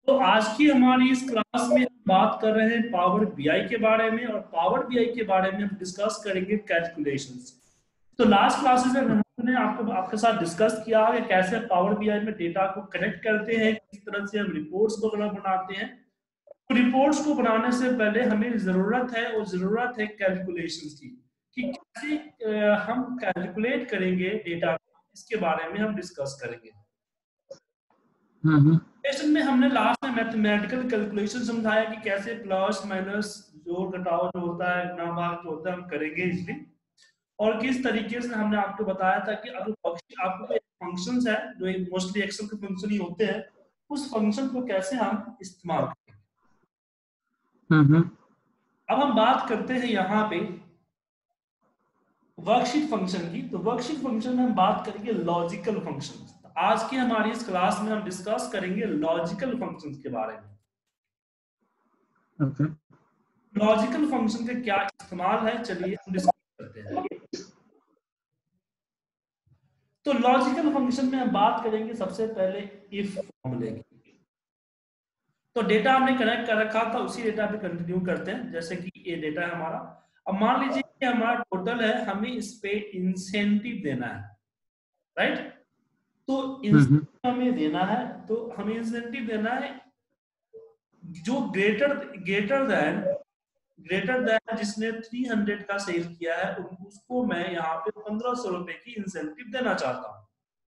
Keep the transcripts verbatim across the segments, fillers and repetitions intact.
तो आज की हमारी इस क्लास में हम बात कर रहे हैं पावर बीआई के बारे में, और पावर बीआई के बारे में हम डिस्कस करेंगे कैलकुलेशंस। तो लास्ट क्लासेस में हमने आपको आपके साथ डिस्कस किया कि कैसे पावर बीआई में डेटा को कनेक्ट करते हैं, किस तरह से हम रिपोर्ट्स वगैरह बनाते हैं। तो रिपोर्ट्स को बनाने से पहले हमें जरूरत है, और जरूरत है कैलकुलेशंस की, कि कैसे अ, हम कैलकुलेट करेंगे डेटा, इसके बारे में हम डिस्कस करेंगे। हम्म कैलकुलेशन में हमने लास्ट में मैथमेटिकल कैलकुलेशन समझाया कि कैसे प्लस माइनस जोड़ घटाव जो होता है, गुणा भाग जो होता है, हम करेंगे इजली। और किस तरीके से हमने आपको बताया था कि अगर आपको फंक्शंस है जो मोस्टली एक्सेल के फंक्शन ही होते हैं, उस फंक्शन को कैसे हम इस्तेमाल करेंगे। हम्म अब हम बात करते हैं यहाँ पे वर्कशीट फंक्शन की। तो वर्कशीट फंक्शन में हम बात करेंगे लॉजिकल फंक्शन। आज की हमारी इस क्लास में हम डिस्कस करेंगे लॉजिकल फंक्शंस के बारे में। ओके लॉजिकल फंक्शन का क्या इस्तेमाल है, चलिए हम डिस्कस करते हैं। तो लॉजिकल फंक्शन में हम बात करेंगे सबसे पहले इफ फॉर्मूले की। तो डेटा हमने कनेक्ट कर रखा था, उसी डेटा पे कंटिन्यू करते हैं। जैसे कि ये डेटा है हमारा, अब मान लीजिए कि हमारा टोटल है, हमें इस पे इंसेंटिव देना है, राइट। तो हम्म इंसेंटिव हमें देना है, तो हमें इंसेंटिव देना है जो greater greater than greater than जिसने तीन सौ का सेल किया है, उसको मैं यहाँ पे पंद्रह सौ रुपए की इंसेंटिव देना चाहता हूँ।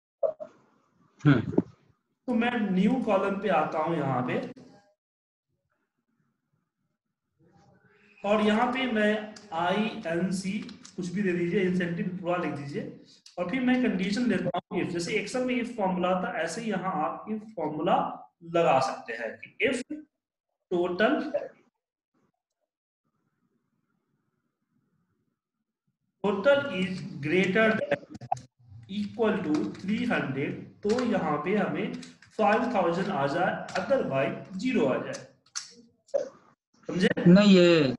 हम्म तो मैं न्यू कॉलम पे आता हूं यहाँ पे, और यहाँ पे मैं आई एन सी कुछ भी दे दीजिए, इंसेंटिव पूरा लिख दीजिए, और फिर मैं कंडीशन लेता हूँ इफ। जैसे एक्सेल में इफ फॉर्मूला था, ऐसे ही यहाँ आप इफ फॉर्मूला लगा सकते हैं कि if total total is greater than equal to three hundred, तो यहाँ पे हमें फाइव थाउजेंड आ जाए, अदरवाइज जीरो आ जाए। समझे? नहीं, ये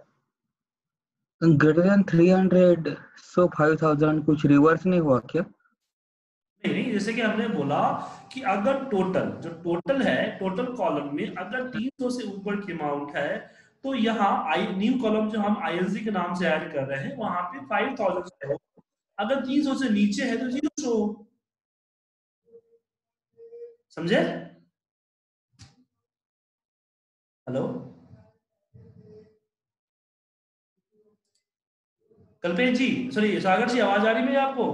greater than three hundred, so five thousand कुछ रिवर्स नहीं हुआ क्या? नहीं नहीं, जैसे कि हमने बोला कि अगर टोटल जो टोटल है, टोटल कॉलम में अगर तीन सौ से ऊपर की अमाउंट है, तो यहाँ आई न्यू कॉलम जो हम आईएनसी के नाम से ऐड कर रहे हैं, वहां पे फाइव थाउजेंड हो। अगर तीन सौ से नीचे है तो जीरो शो। समझे? हेलो कल्पेश जी, सॉरी सागर जी, आवाज आ रही है मेरी आपको?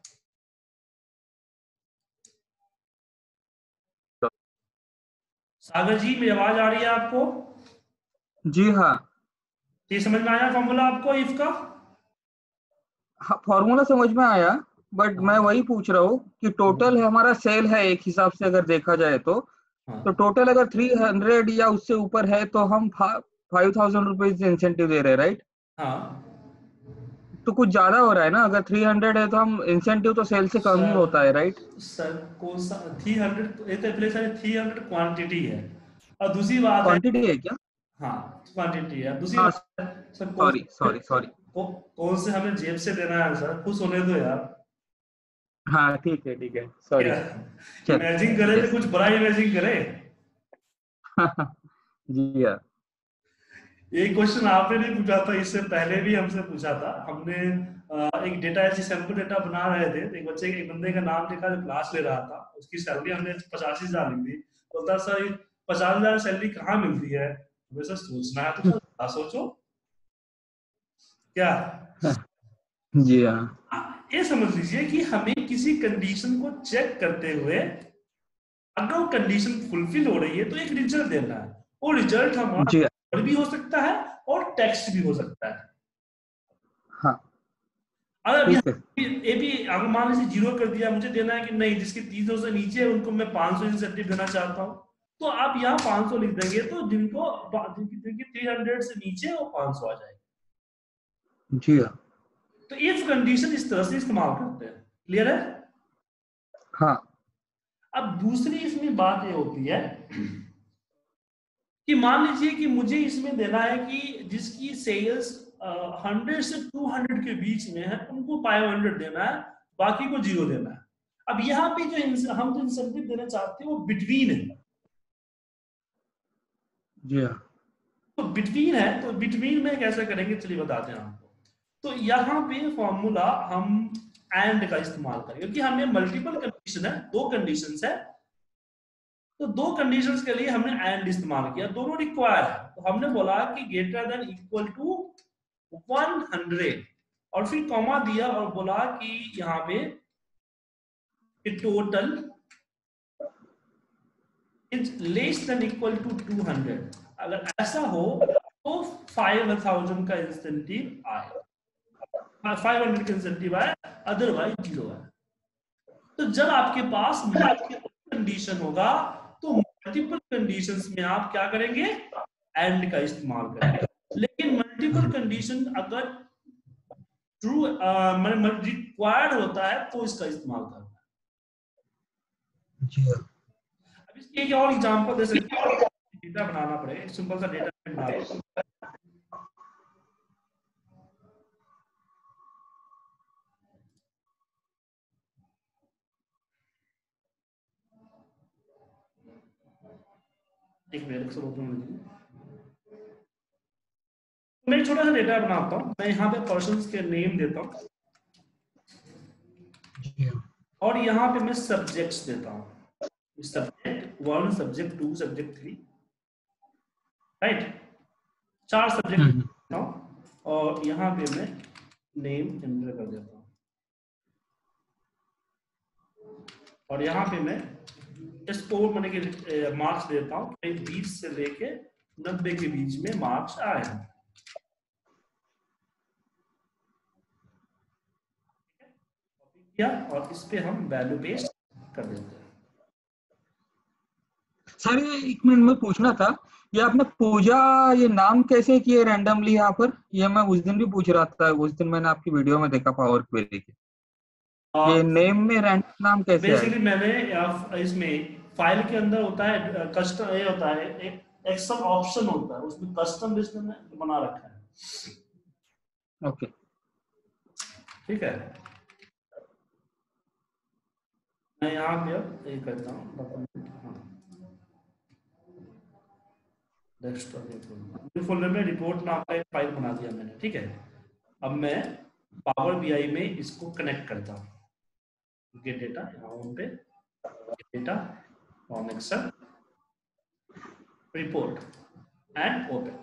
सागर जी, मेरी आवाज आ रही है आपको? जी हाँ। ये समझ में आया फॉर्मूला आपको इफ का? हाँ, फॉर्मूला समझ में आया, बट मैं हाँ वही पूछ रहा हूँ कि टोटल है हमारा सेल है एक हिसाब से अगर देखा जाए तो तो हाँ टोटल अगर थ्री हंड्रेड या उससे ऊपर है तो हम फाइव थाउजेंड रुपीज इंसेंटिव दे रहे हैं, राइट? हाँ तो कुछ ज्यादा हो रहा है ना, अगर थ्री हंड्रेड है तो हम इंसेंटिव तो सेल से कम ही होता है, सर, राइट? सर कौन सा थ्री हंड्रेड? ये तो पहले सर थ्री हंड्रेड क्वांटिटी है, और दूसरी बात है, क्वांटिटी है क्या? हाँ क्वांटिटी है, दूसरी हाँ, बात है सर कौन सॉरी सॉरी सॉरी। कौ, कौन से हमें जेब से देना है सर, खुश होने दो यार। हाँ ठीक है ठीक है, सॉरी। क्या चल। इमेजिन करे तो यस। कुछ बड़ा इमेजिन करे। जी हाँ। ये क्वेश्चन आपने नहीं पूछा था, इससे पहले भी हमसे पूछा था हमने। अ, एक डेटा ऐसी सैंपल डेटा बना रहे थे, तो एक बच्चे एक बंदे का नाम लिखा जो क्लास ले रहा था, उसकी सैलरी हमने पचासी हजार लिख दी। बोलता सर पचास हजार सैलरी कहाँ मिलती है? वैसे सोचना है तो सर ज़रा सोचो क्या। जी हाँ। आप ये समझ लीजिए कि हमें किसी कंडीशन को चेक करते हुए, अगर वो कंडीशन फुलफिल हो रही है तो एक रिजल्ट देना है। वो रिजल्ट हमारा जी नंबर भी हो सकता है और टेक्स्ट भी हो सकता है। हाँ। अगर ठीक है। यहाँ ये भी अगर मान लीजिए जीरो कर दिया, मुझे देना है कि नहीं जिसके तीन सौ से नीचे है उनको मैं पाँच सौ इंसेंटिव देना चाहता हूँ, तो आप यहाँ पाँच सौ लिख देंगे, तो जिनको जिनकी थ्री हंड्रेड से नीचे है वो पाँच सौ आ जाएगा। जी हाँ। तो इफ कंडीशन इस तरह से इस्तेमाल करते हैं। क्लियर है? हाँ। अब दूसरी इसमें बात ये होती है कि मान लीजिए कि मुझे इसमें देना है कि जिसकी सेल्स हंड्रेड से टू हंड्रेड के बीच में है उनको फाइव हंड्रेड देना है, बाकी को जीरो देना है। अब यहाँ पे जो हम जो इंसेंटिव देना चाहते हैं वो बिटवीन है, जी हाँ। तो बिटवीन है, तो बिटवीन में कैसे करेंगे चलिए बताते हैं आपको। तो यहाँ पे फॉर्मूला हम एंड का इस्तेमाल करेंगे, क्योंकि हमें मल्टीपल कंडीशन है, दो कंडीशंस है, तो दो कंडीशंस के लिए हमने एंड इस्तेमाल किया, दोनों रिक्वायर है। तो हमने बोला कि greater than equal to hundred, और फिर कॉमा दिया और बोला कि यहाँ पे total is less than equal to two hundred. अगर ऐसा हो तो फाइव थाउजेंड का इंसेंटिव आए, फाइव हंड्रेड का इंसेंटिव आए, अदरवाइज जीरो है। तो जब आपके पास मल्टीपल कंडीशन होगा तो मल्टीपल कंडीशंस में आप क्या करेंगे, एंड का इस्तेमाल करेंगे। लेकिन मल्टीपल कंडीशन अगर ट्रू मतलब रिक्वायर्ड होता है तो इसका इस्तेमाल करना है। जी हाँ। अब इसके एक और एग्जांपल दे सकते हैं, डेटा बनाना पड़ेगा, सिंपल सा डेटा बना दो। एक मिनट से ओपन हो, मैं एक छोटा सा डेटा बनाता हूँ। मैं यहाँ पे पर्सन्स के नेम देता हूँ जी हाँ। और यहाँ पे मैं सब्जेक्ट्स देता हूँ, subject one, subject two, subject three, right, चार सब्जेक्ट हम्म, देता हूँ और यहाँ पे मैं नेम एंटर कर देता हूँ और यहाँ पे मैं स्कोर मैंने के मार्क्स देता हूँ, बीस से लेके नब्बे के बीच में मार्क्स आए हैं। किया और इस पे हम वैल्यू पेस्ट कर देते हैं। सर ये एक मिनट में पूछना था, ये आपने पूजा ये नाम कैसे किए रैंडमली यहाँ पर? ये मैं उस दिन भी पूछ रहा था, उस दिन मैंने आपकी वीडियो में देखा पावर क्वेरी के, ये नेम में रैंडम नाम कैसे आए? बेसिकली मैंने इसमें फाइल के अंदर होता है कस्टम, ये होता है एक एक्सेल ऑप्शन होता है, उसमें कस्टम लिस्ट में बना रखा है। ओके, ठीक है, मैं यहाँ पे अब ये करता हूँ, डेस्कटॉप फोल्डर में रिपोर्ट नाम का एक फाइल बना दिया मैंने। ठीक है, अब मैं पावर बीआई में इसको कनेक्ट करता हूँ, गेट डेटा यहाँ पे, data from Excel report and open.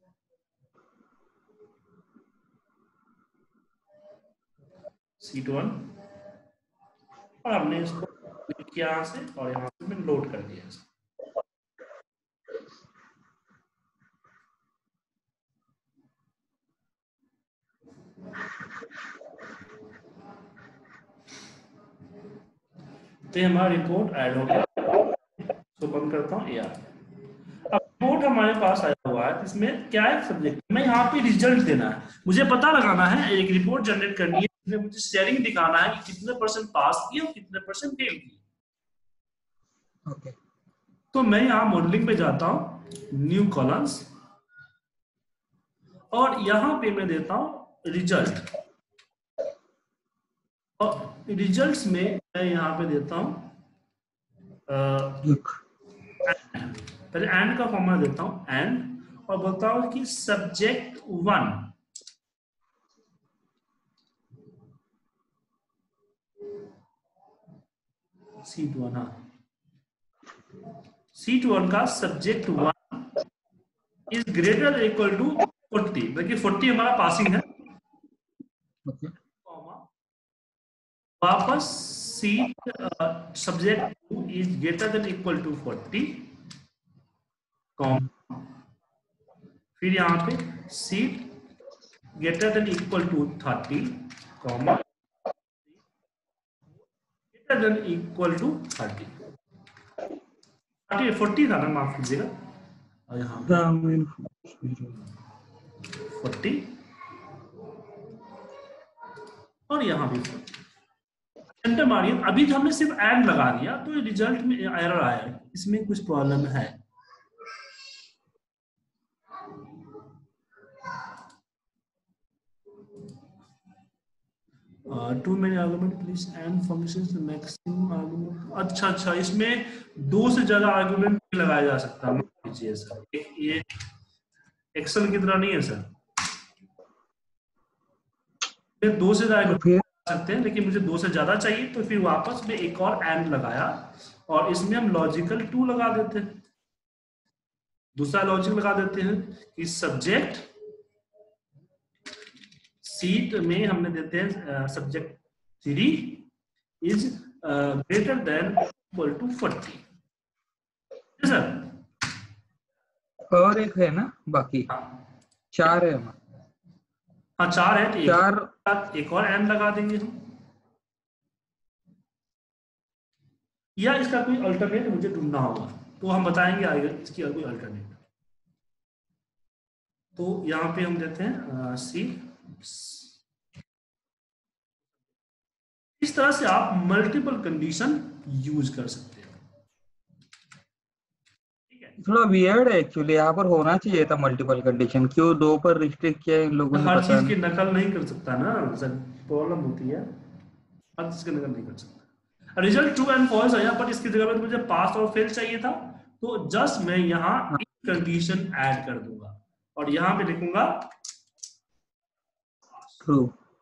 Sheet one, और हमने इसको क्लिक किया यहाँ से और यहाँ से मैं लोड कर दिया इसको। तो हमारा रिपोर्ट ऐड हो गया, तो बंद करता हूँ, ये आ गया। अब रिपोर्ट हमारे पास आया हुआ है, इसमें क्या है, सब्जेक्ट मैं यहाँ पे रिजल्ट देना है, मुझे पता लगाना है, एक रिपोर्ट जनरेट करनी है, इसमें मुझे शेयरिंग दिखाना है कि कितने परसेंट पास किए और कितने परसेंट फेल किए। ओके, तो मैं यहाँ मॉडलिंग पे जाता हूँ, न्यू कॉलम्स, और यहाँ पे मैं देता हूँ रिजल्ट, और रिजल्ट्स में मैं यहाँ पे देता हूँ पहले एंड का फॉर्मूला देता हूँ एंड, और बोलता हूँ कि सब्जेक्ट वन सीट वन, हाँ सीट वन का subject one is greater equal to forty, देखिए फोर्टी हमारा पासिंग है, ओके, वापस sheet subject two is greater than equal to forty, फिर यहाँ पे sheet greater than equal to thirty, comma greater than equal to thirty, thirty forty था ना, माफ कीजिएगा, और यहाँ फोर्टी और यहाँ भी एंटर मारिए। अभी तो हमने सिर्फ एंड लगा दिया तो रिजल्ट में एरर आया, इसमें कुछ प्रॉब्लम है। Too many argument please and functions maximum argument, अच्छा अच्छा, इसमें दो से ज्यादा आर्गुमेंट लगाया जा सकता है। चाहिए सर, ये एक्सेल की तरह नहीं है सर, दो से ज्यादा तो फिर सकते हैं, लेकिन मुझे दो से ज्यादा चाहिए, तो फिर वापस में एक और एंड लगाया और इसमें हम लॉजिकल टू लगा देते हैं, दूसरा लॉजिक लगा देते हैं कि सब्जेक्ट सीट में हमने देते हैं subject three is greater than equal to forty sir. और एक है ना, बाकी चार है हमारे। हाँ चार है, तो एक चार और, एक और एंड लगा देंगे हम, या इसका कोई अल्टरनेट मुझे ढूंढना होगा, तो हम बताएंगे आगे इसकी कोई अल्टरनेट। तो यहाँ पे हम देते हैं सी, इस तरह से आप मल्टीपल कंडीशन यूज कर सकते हैं। ठीक है, थोड़ा वियर्ड है एक्चुअली, यहाँ पर होना चाहिए था मल्टीपल कंडीशन, क्यों दो पर रिस्ट्रिक्ट किया इन लोगों ने, हर पता चीज की नहीं। नकल नहीं कर सकता ना सर, प्रॉब्लम होती है, हर चीज की नकल नहीं कर सकता। रिजल्ट ट्रू एंड फॉल्स आया, पर इसकी जगह पे मुझे पास और फेल चाहिए था, तो जस्ट मैं यहाँ हाँ, एक कंडीशन ऐड कर दूंगा और यहाँ पे लिखूंगा ट्रू।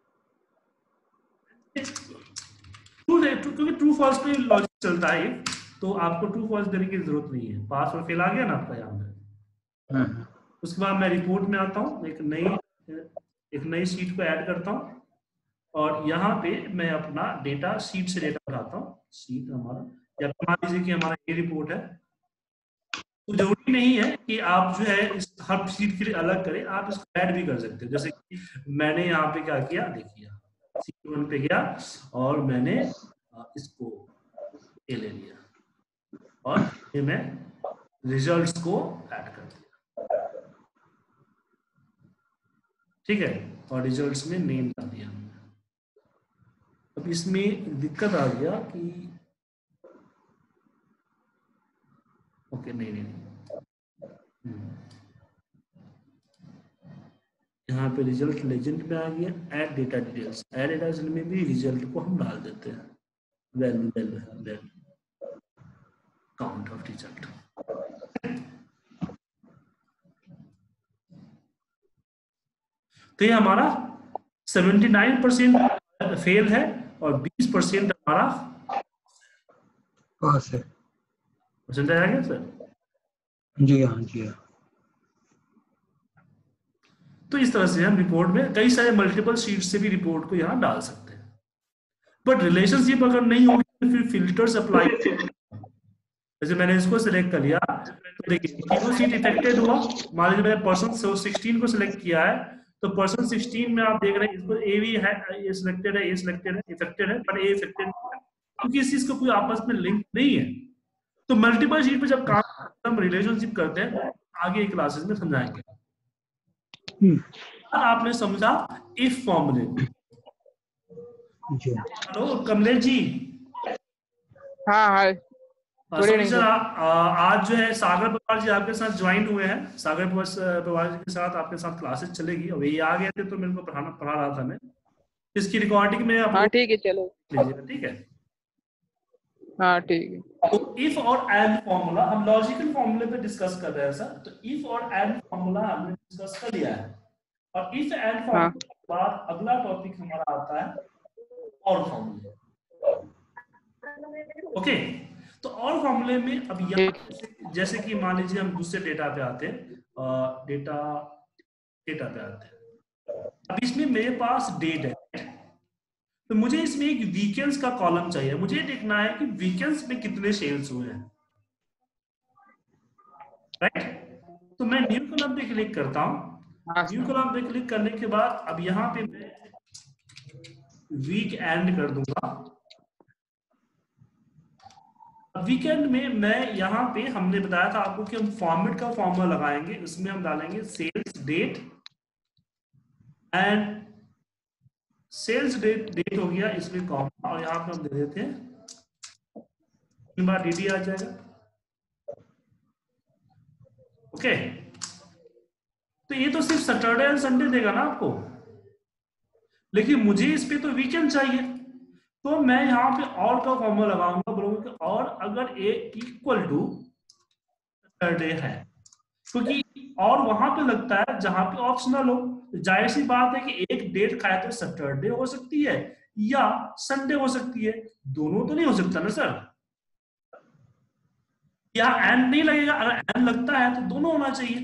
ट्रू, क्योंकि ट्रू फॉल्स पे लॉजिक चलता है, तो आपको ट्रू फॉल्स देने की जरूरत नहीं है, पास और फेल आ गया ना आपका यहाँ पे। हम्म, उसके बाद मैं रिपोर्ट में आता हूँ, एक नई एक नई शीट को ऐड करता हूँ और यहाँ पे मैं अपना डेटा शीट से डेटा उठाता हूँ, शीट हमारा, या मान लीजिए कि हमारा ये रिपोर्ट है, तो जरूरी नहीं है कि आप जो है इस हर शीट के लिए अलग करें, आप इसको ऐड भी कर सकते हो। जैसे कि मैंने यहाँ पे क्या किया, देखिए शीट वन पे गया और मैंने इसको ए ले लिया और ये मैं रिजल्ट्स को ऐड कर दिया, ठीक है, और रिजल्ट्स में नेम डाल दिया। अब इसमें दिक्कत आ गया कि ओके नहीं नहीं, नहीं। यहाँ पे रिजल्ट लेजेंड में आ गया, add data details, add data details में भी रिजल्ट को हम डाल देते हैं, value value count of result. तो ये हमारा उन्यासी परसेंट फेल है और बीस परसेंट हमारा पास है। परसेंटेज आ गया सर। जी हाँ, जी हाँ। तो इस तरह से हम रिपोर्ट में कई सारे मल्टीपल शीट से भी रिपोर्ट को यहाँ डाल सकते हैं, बट रिलेशनशिप अगर नहीं होगी तो फिर फिल्टर्स अप्लाई, जैसे मैंने इसको सिलेक्ट कर लिया तो देखिए तीनों सीट इफेक्टेड हुआ, मान लीजिए मैंने पर्सन सिक्सटीन को सिलेक्ट किया है, तो पर्सन सिक्सटीन में आप देख रहे हैं इसको ए भी है, ये सिलेक्टेड है, ए सिलेक्टेड है, इफेक्टेड है, पर ए इफेक्टेड है क्योंकि इस चीज का कोई आपस में लिंक नहीं है। तो मल्टीपल शीट पे जब काम हम रिलेशनशिप करते हैं तो आगे क्लासेस में समझाएंगे। आपने समझा इफ फॉर्मूले को? हेलो कमलेश जी। हाँ हाँ सर आज जो है सागर पवार जी आपके साथ ज्वाइन हुए हैं, सागर पवार जी के साथ आपके साथ क्लासेस चलेगी, और ये आ गए थे तो मेरे को पढ़ाना पढ़ा रहा था मैं, इसकी रिकॉर्डिंग में आप हाँ ठीक है चलो लीजिएगा, ठीक है। हाँ ठीक है। तो इफ और एंड फॉर्मूला हम लॉजिकल फॉर्मूले पे डिस्कस कर रहे हैं सर, तो इफ और एंड फॉर्मूला हमने डिस्कस कर लिया है, और इफ एंड फॉर्मूला के बाद अगला टॉपिक हमारा आता है और फॉर्मूले। ओके, तो और फॉर्मूले में अब यहाँ जैसे कि मान लीजिए हम दूसरे डेटा पे आते हैं, डेटा डेटा पे आते हैं, अब इसमें मेरे पास डेट है, तो मुझे इसमें एक वीकेंड्स का कॉलम चाहिए, मुझे देखना है कि वीकेंड्स में कितने सेल्स हुए हैं, राइट। तो मैं न्यू कॉलम पे क्लिक करता हूं, न्यू कॉलम पे क्लिक करने के बाद अब यहाँ पे मैं वीक एंड कर दूंगा। वीकेंड में मैं यहाँ पे हमने बताया था आपको कि हम फॉर्मेट का फॉर्मूला लगाएंगे, उसमें हम डालेंगे sales date and sales date date हो गया इसमें कॉमा, और यहाँ पे हम दे देते हैं तीन बार डी डी आ जाएगा। ओके, तो ये तो सिर्फ सैटरडे एंड संडे देगा ना आपको, लेकिन मुझे इस पे तो वीकेंड चाहिए, तो मैं यहाँ पे और का फॉर्मूला लगाऊंगा, बोलूंगा कि और अगर ए इक्वल टू सैटरडे है क्योंकि और वहां पे लगता है जहां पे ऑप्शनल हो। जाहिर सी बात है कि एक डेट खाए तो सैटरडे हो सकती है या संडे हो सकती है, दोनों तो नहीं हो सकता ना सर। यहाँ एंड नहीं लगेगा, अगर एंड लगता है तो दोनों होना चाहिए।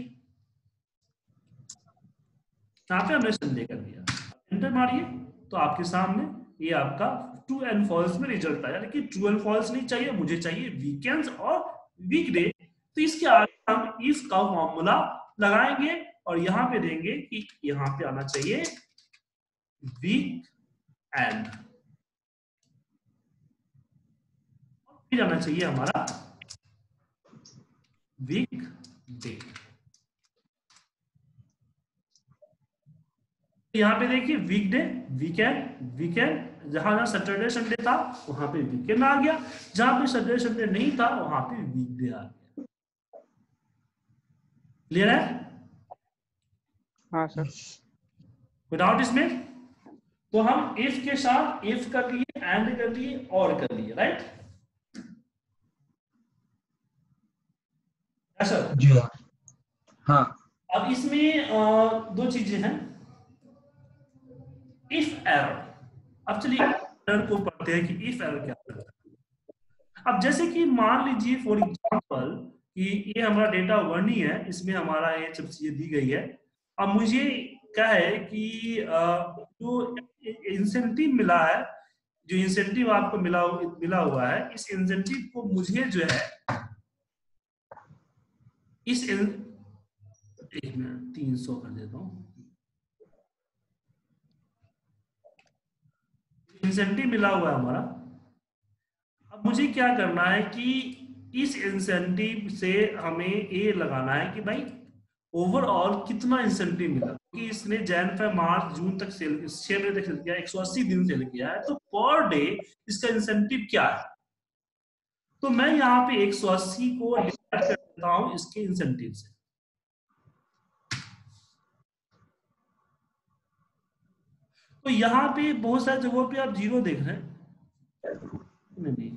यहाँ पे हमने संडे कर दिया, एंटर मारिए तो आपके सामने ये आपका ट्रू एंड फॉल्स में रिजल्ट आया। लेकिन ट्रू एंड फॉल्स नहीं चाहिए, मुझे चाहिए वीकेंड्स और वीकडे। तो इसके आगे हम इसका फॉर्मूला लगाएंगे और यहाँ पे देंगे कि यहाँ पे आना चाहिए वीक एंड, फिर आना चाहिए हमारा वीक डे। यहाँ पे देखिए वीकडे, वीकेंड, वीकेंड, जहां जहां सैटरडे संडे था वहां पे वीकेंड आ गया, जहां पे सैटरडे संडे नहीं था वहां पे वीकडे आ गया। क्लियर है? हाँ सर। कोई डाउट इसमें? तो हम इफ के साथ इफ कर लिए, एंड कर लिए और कर लिए, राइट? सर जी हाँ। हाँ। अब इसमें आ, दो चीजें हैं, इफ एरर। अब चलिए एरर को पढ़ते हैं कि इफ एरर क्या होता है। अब जैसे कि मान लीजिए फॉर एग्जांपल कि ये हमारा डेटा वन ही है, इसमें हमारा ये सब चीजें दी गई है। अब मुझे क्या है कि जो इंसेंटिव मिला है, जो इंसेंटिव आपको मिला मिला हुआ है, इस इंसेंटिव को मुझे जो है इस इन, एक मिनट तीन सौ कर देता हूं। इंसेंटिव मिला हुआ है हमारा। अब मुझे क्या करना है कि इस इंसेंटिव से हमें ये लगाना है कि भाई ओवरऑल कितना इंसेंटिव मिला, क्योंकि तो इसने जैन फे मार्च जून तक सेल छह महीने तक सेल किया, एक सौ अस्सी दिन सेल किया है, तो पर डे इसका इंसेंटिव क्या है। तो मैं यहाँ पे एक सौ अस्सी को डिवाइड कर देता हूं इसके इंसेंटिव से। तो यहाँ पे बहुत सारी जगहों पे आप जीरो देख रहे हैं, नहीं नहीं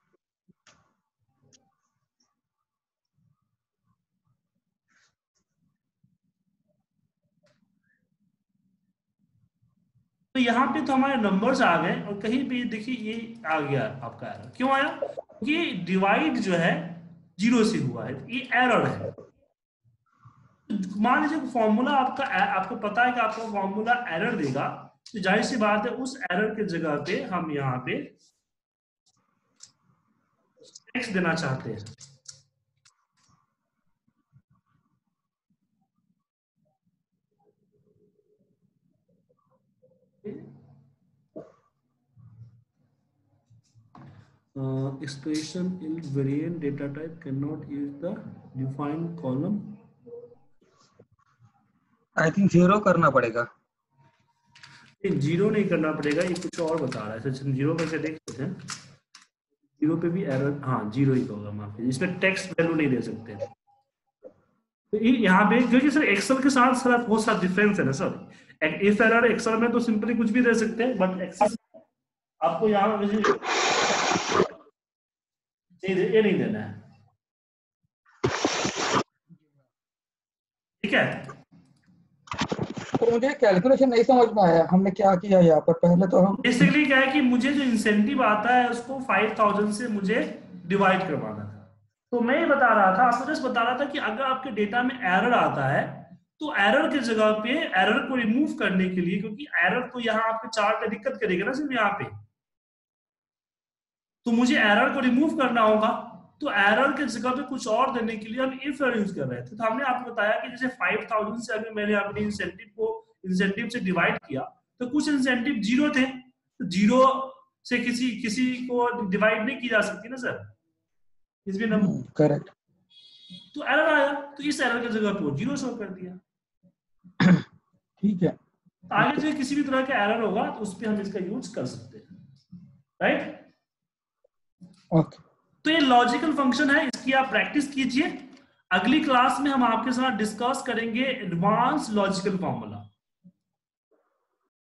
तो यहाँ पे तो हमारे नंबर्स आ गए और कहीं पे देखिए ये आ गया आपका एरर। क्यों आया? क्योंकि डिवाइड जो है जीरो से हुआ है, ये एरर है। तो मान लीजिए फॉर्मूला आपका आपको पता है कि आपका फॉर्मूला एरर देगा, तो जाहिर सी बात है उस एरर के जगह पे हम यहाँ पे टेक्स्ट देना चाहते हैं। Uh, expression invariant data type cannot use the defined column. I think zero करना पड़ेगा। जीरो नहीं करना पड़ेगा, ये कुछ और बता रहा है। सर जीरो करके देख सकते हैं, जीरो पे भी एरर, हाँ जीरो ही होगा, माफी, इसमें टेक्स्ट वैल्यू नहीं दे सकते। तो यहाँ पे क्योंकि सर एक्सेल के साथ सर बहुत सारा डिफरेंस है ना सर। इफ एरर एक्सेल में तो सिंपली कुछ भी दे सकते हैं, बट एक्सेल आपको यहाँ ये नहीं देना है, ठीक है? तो मुझे कैलकुलेशन नहीं समझ में आया, हमने क्या किया यहाँ पर। पहले तो हम बेसिकली क्या है कि मुझे जो इंसेंटिव आता है उसको फाइव थाउजेंड से मुझे डिवाइड करवाना था। तो मैं ये बता रहा था, आपको जस्ट बता रहा था कि अगर आपके डेटा में एरर आता है तो एरर की जगह पे एरर को रिमूव करने के लिए, क्योंकि एरर तो यहाँ आपके चार्ट में दिक्कत करेगा ना सिर्फ यहाँ पे, तो मुझे एरर को रिमूव करना होगा। तो एरर के जगह पे कुछ और देने के लिए हम इफ एरर यूज कर रहे थे। तो हमने आपको बताया कि जैसे फाइव थाउजेंड से अगर मैंने अपने इंसेंटिव को इंसेंटिव से डिवाइड किया तो कुछ इंसेंटिव जीरो थे, तो जीरो से किसी किसी को डिवाइड नहीं की जा सकती ना सर, इसमें नंबर करेक्ट। तो एरर आया, तो इस एरर की जगह पे जीरो शो कर दिया। ठीक है, आगे जो किसी भी तरह का एरर होगा तो उस पर हम इसका यूज कर सकते हैं, राइट? ओके। तो ये लॉजिकल फंक्शन है, इसकी आप प्रैक्टिस कीजिए। अगली क्लास में हम आपके साथ डिस्कस करेंगे एडवांस लॉजिकल फॉर्मूला।